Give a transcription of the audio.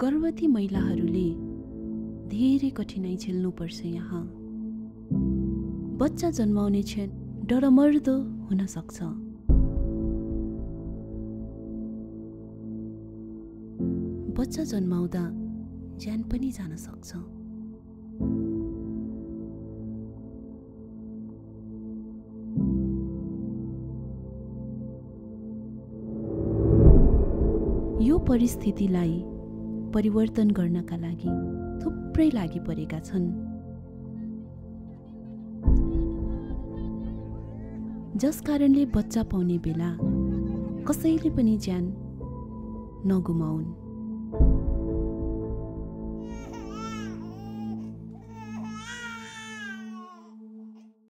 गर्भवती महिलाहरूले धेरै कठिनाइ झेल्नुपर्छ। यहाँ बच्चा जन्माउने क्षण डरमर्दो हुन सक्छ। बच्चा जन्माउँदा ज्यान पनि जान सक्छ। यो परिस्थितिलाई परिवर्तन गर्नका लागि थुप्रै लागि परेका छन्, जस कारणले बच्चा पाउने बेला कसैले पनि ज्यान नगुमाउन्।